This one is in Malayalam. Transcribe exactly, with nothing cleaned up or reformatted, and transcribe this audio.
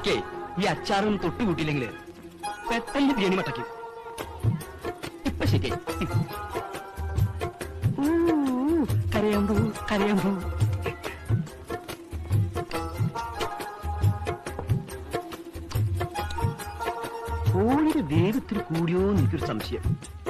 എനിക്കേ ഈ അച്ചാറൊന്നും തൊട്ടുകൂട്ടിയില്ലെങ്കിൽ പെട്ടെന്ന് ബിരിയാണി മട്ടയ്ക്കും. ഇപ്പൊ ശരി. കരയാമ്പൂ കരയാമ്പൂ. കോഴിയുടെ വേഗത്തിൽ കൂടിയോ എനിക്കൊരു സംശയം.